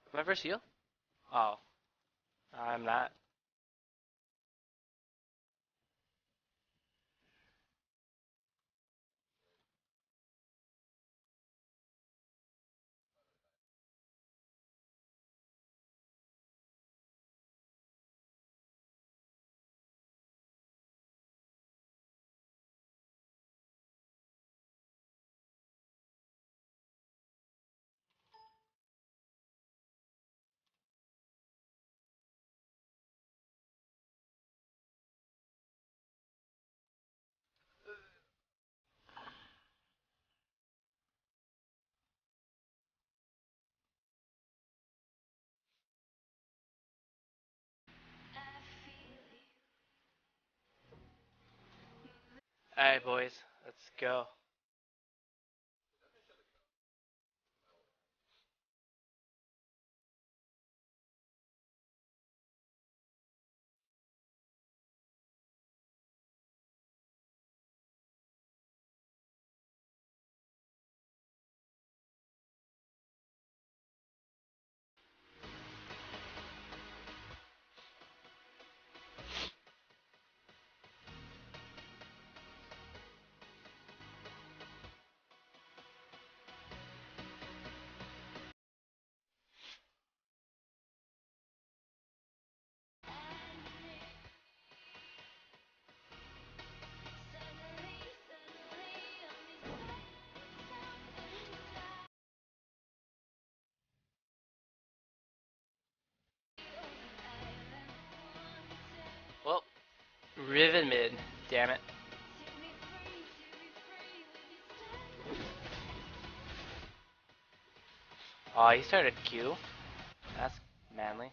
Am I versus you? Oh, I'm not. Alright, boys, let's go. Well, Riven mid, damn it. Oh, he started Q. That's manly.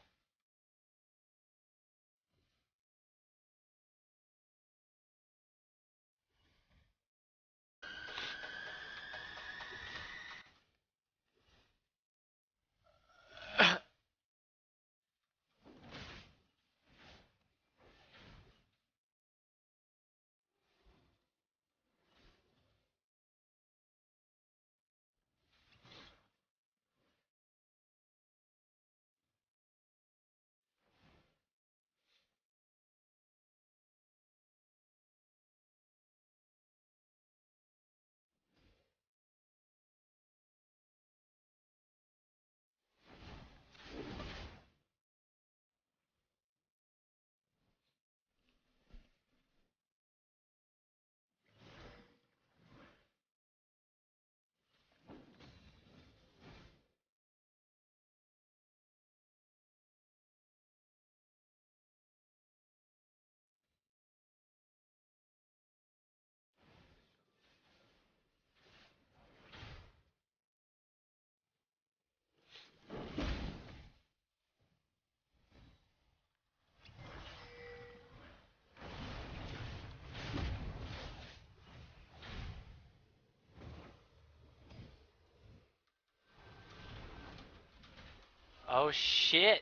Oh shit.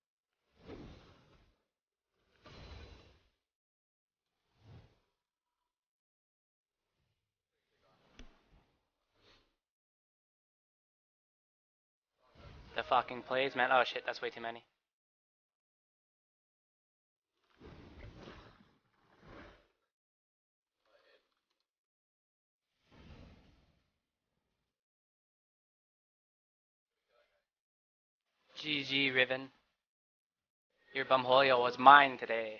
The fucking plays, man. Oh shit, that's way too many. GG, Riven. Your bumholio was mine today.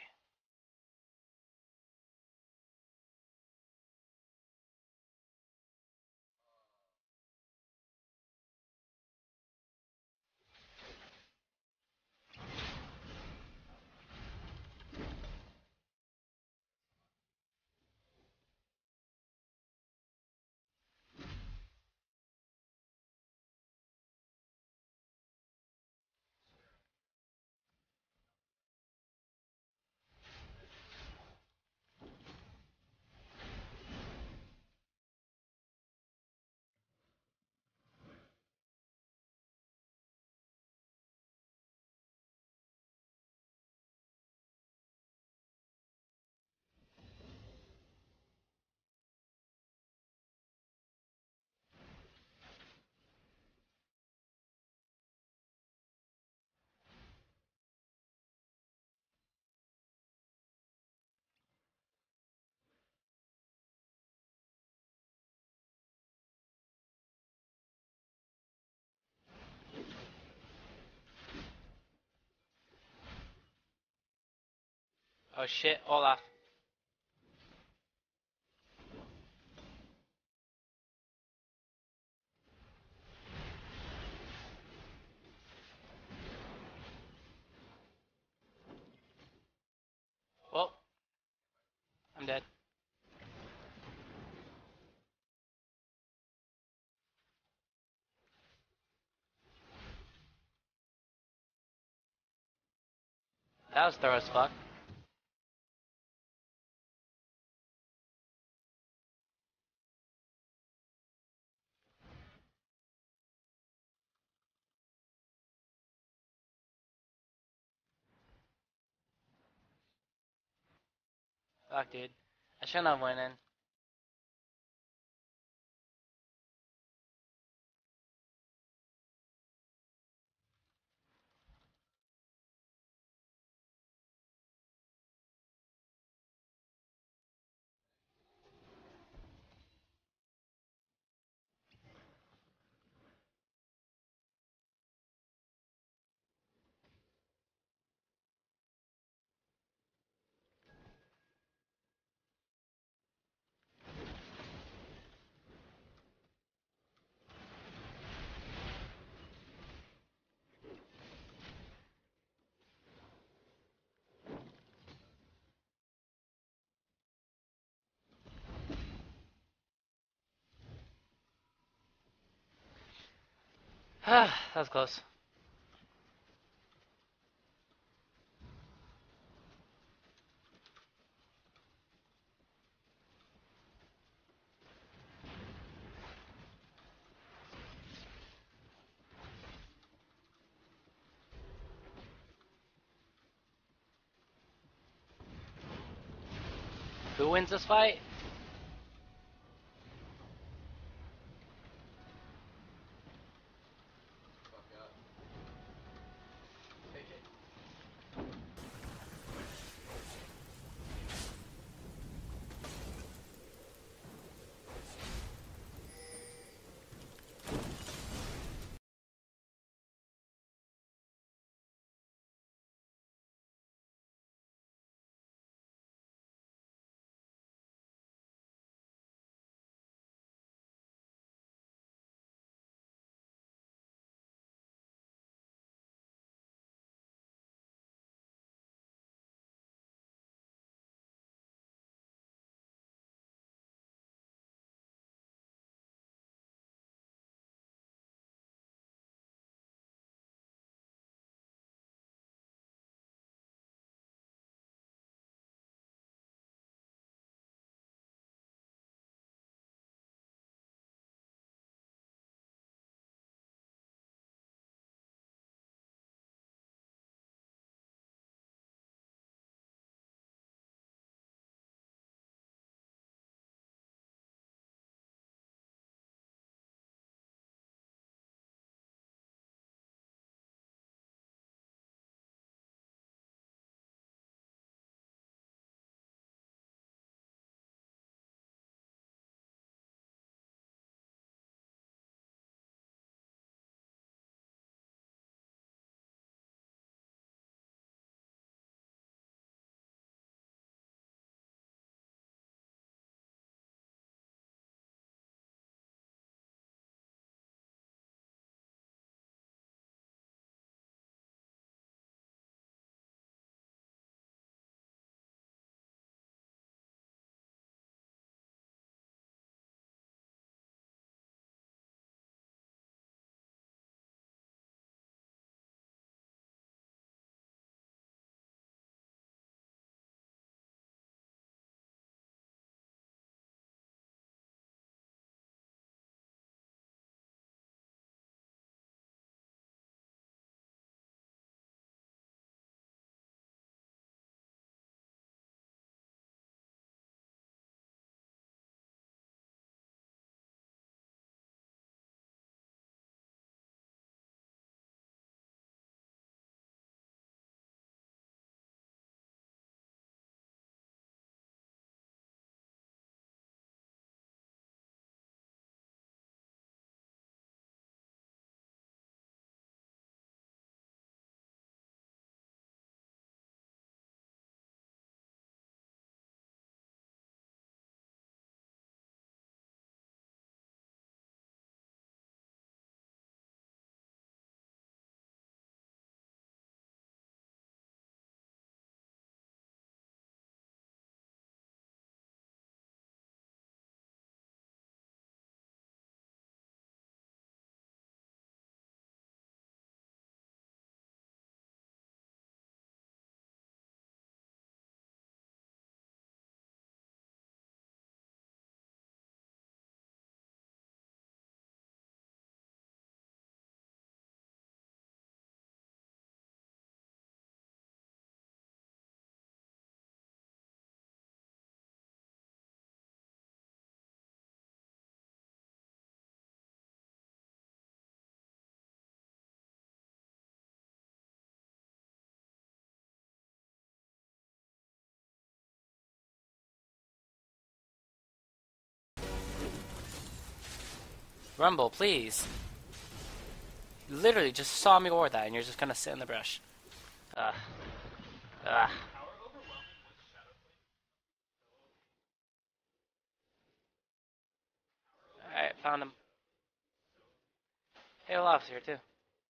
Oh shit, Olaf. Well, I'm dead. That was thorough as fuck. Fuck, dude. I shouldn't have went in. That was close. Who wins this fight? Rumble, please. You literally just saw me ward that and you're just gonna sit in the brush. Ugh. Ugh. Alright, found him. Hey, Olaf's here too.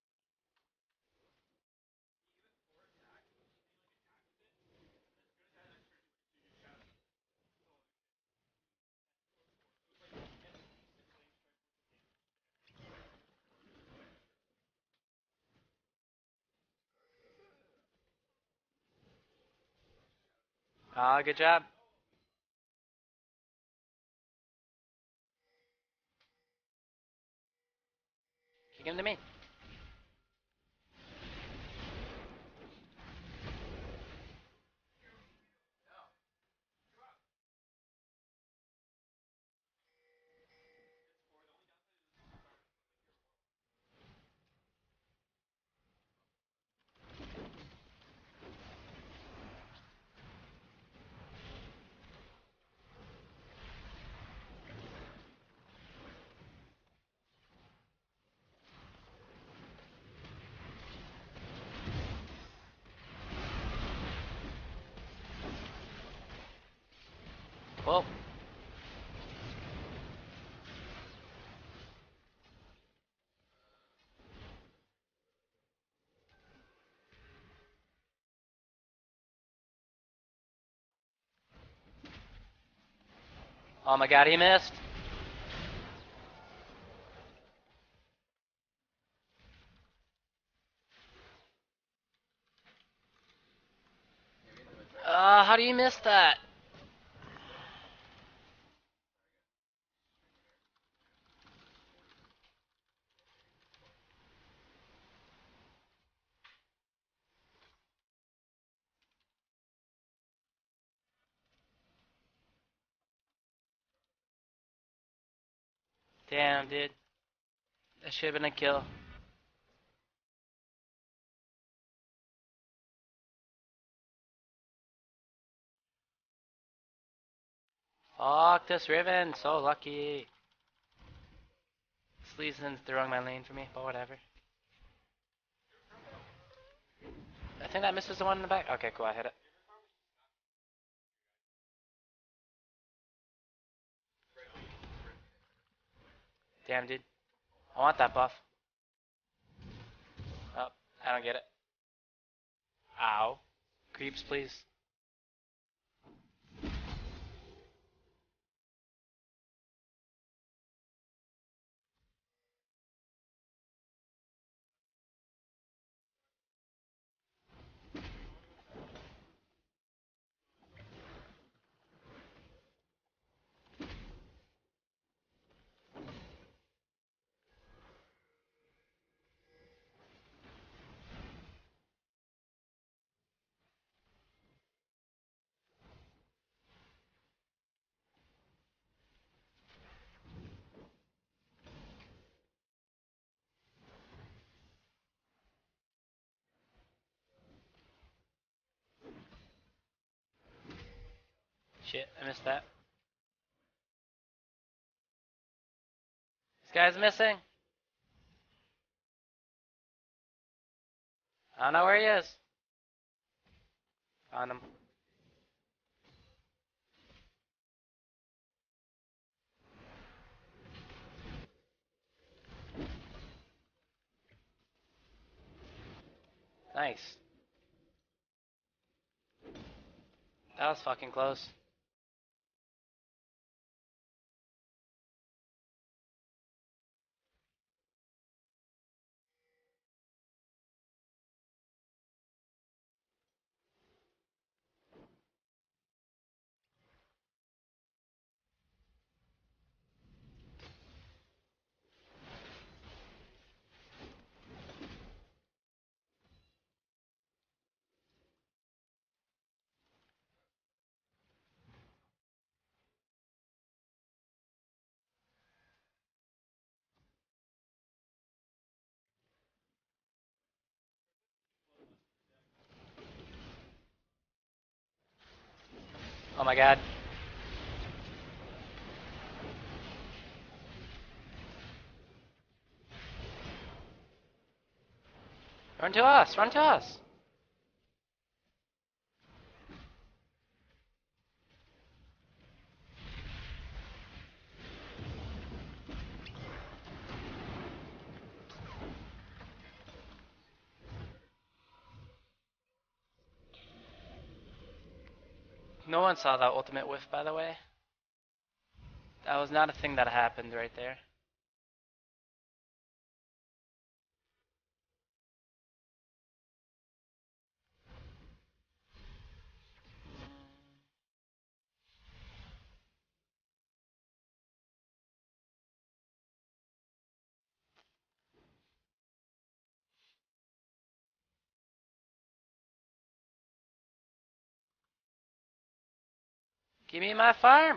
Ah, good job. Kick him to me. Whoa. Oh my god, he missed. How do you miss that? Damn, dude. That should have been a kill. Fuck this Riven, so lucky. Sleazen's throwing my lane for me, but whatever. I think that misses the one in the back. Okay, cool, I hit it. Damn, dude. I want that buff. Oh, I don't get it. Ow. Creeps, please. Shit, I missed that. This guy's missing. I don't know where he is. Found him. Nice. That was fucking close. Oh my god. Run to us! Run to us! No one saw that ultimate whiff, by the way. That was not a thing that happened right there. Give me my farm!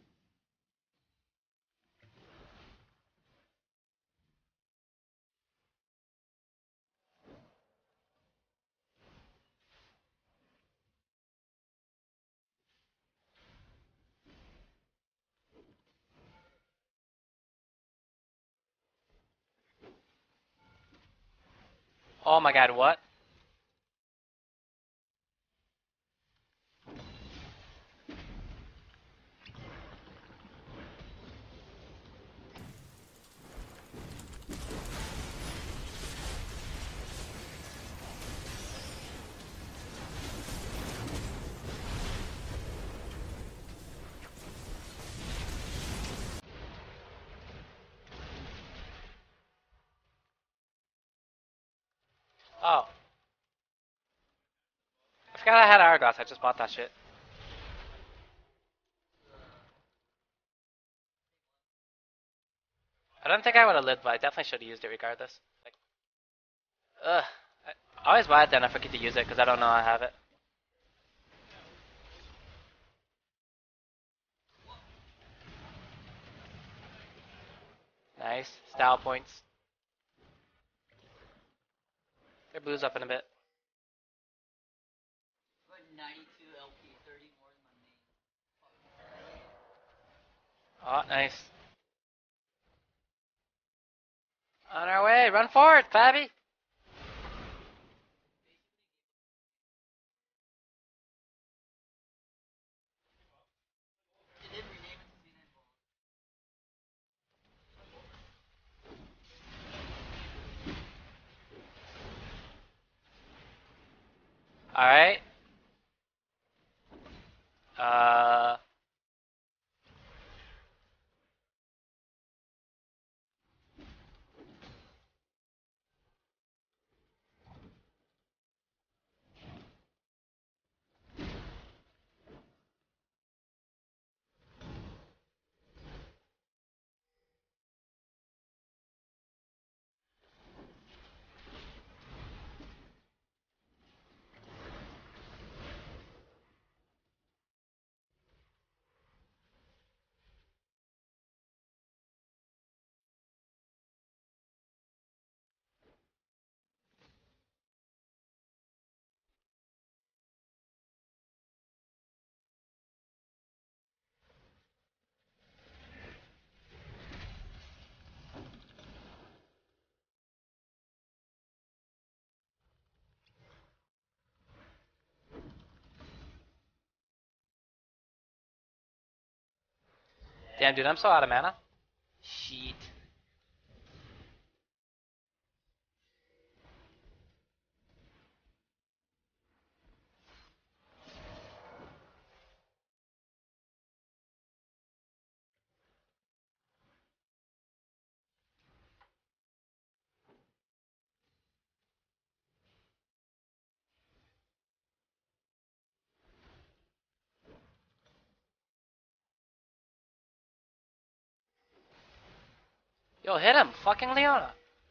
Oh my god, what? Oh. I forgot I had Argos, I just bought that shit. I don't think I would have lived, but I definitely should have used it regardless. Like, ugh. I always buy it then I forget to use it because I don't know I have it. Nice. Style points. Their blue's up in a bit. Oh, nice. On our way. Run forward, Fabby. Alright. Uh... Damn, dude, I'm so out of mana. Shit. Yo, hit him. Fucking Leona.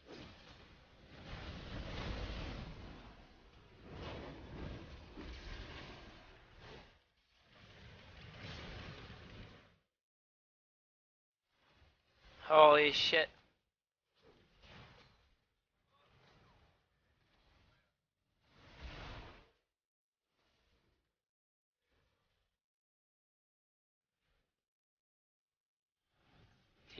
Holy shit.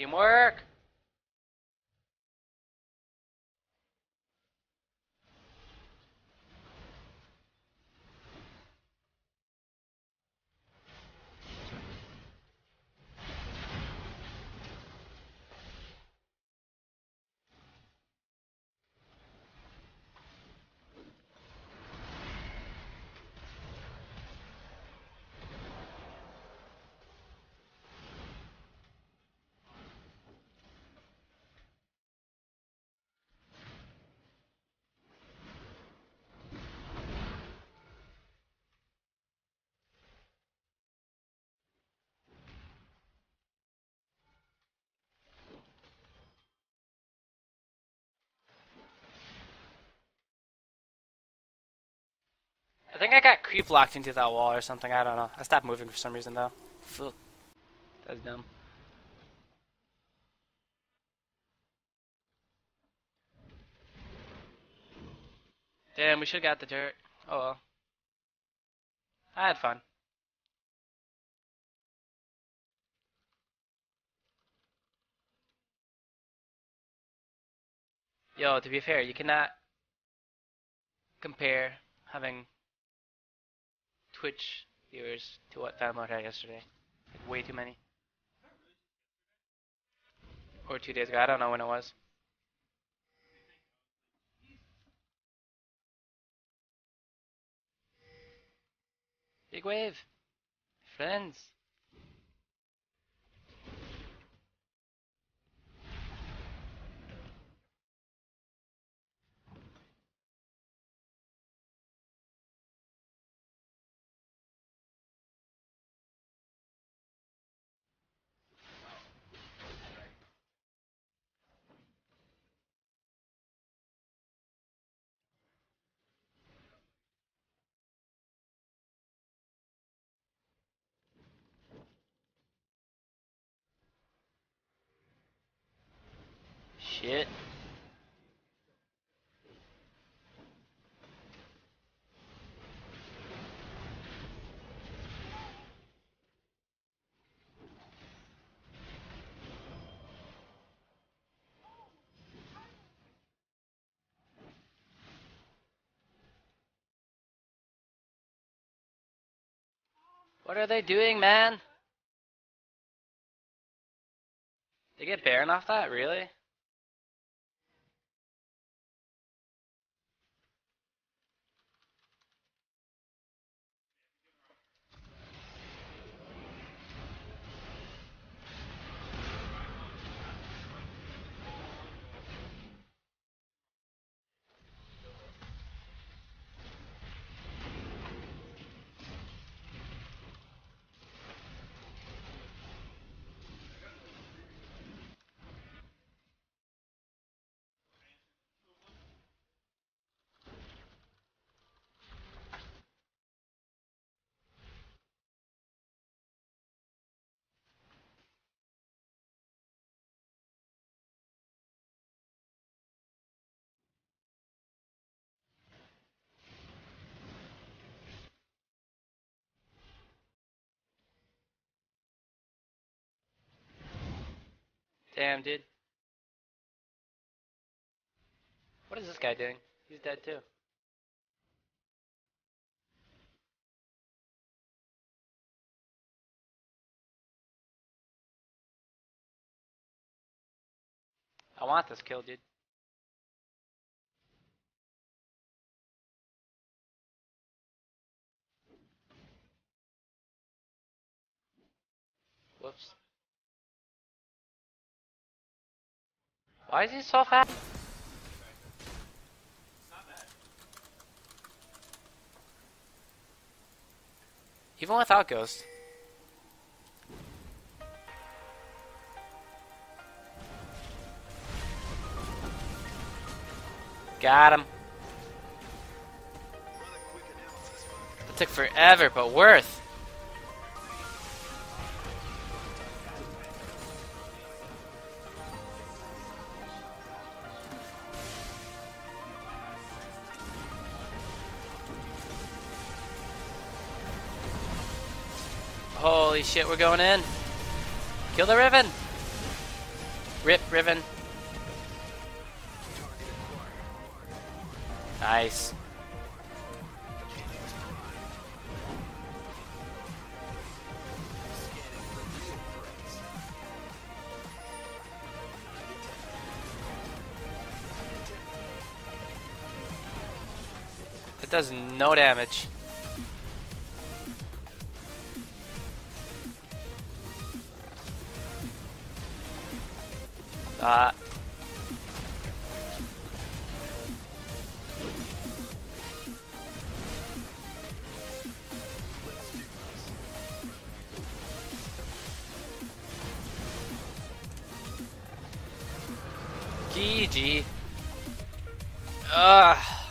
Teamwork. think I got creep locked into that wall or something. I don't know. I stopped moving for some reason though. Fuck. That's dumb. Damn, we should have got the dirt. Oh well. I had fun. Yo, to be fair, you cannot compare having Twitch viewers to what Fanmode had yesterday. Like, way too many. Or 2 days ago. I don't know when it was. Big wave. Friends. Shit. What are they doing, man? They get Baron off that? Really? Damn, dude. What is this guy doing? He's dead too. I want this kill, dude. Whoops. Why is he so fast? Even without Ghost. Got him. That took forever, but worth. Holy shit, we're going in. Kill the Riven. Rip, Riven. Nice. It does no damage. GG. Ugh.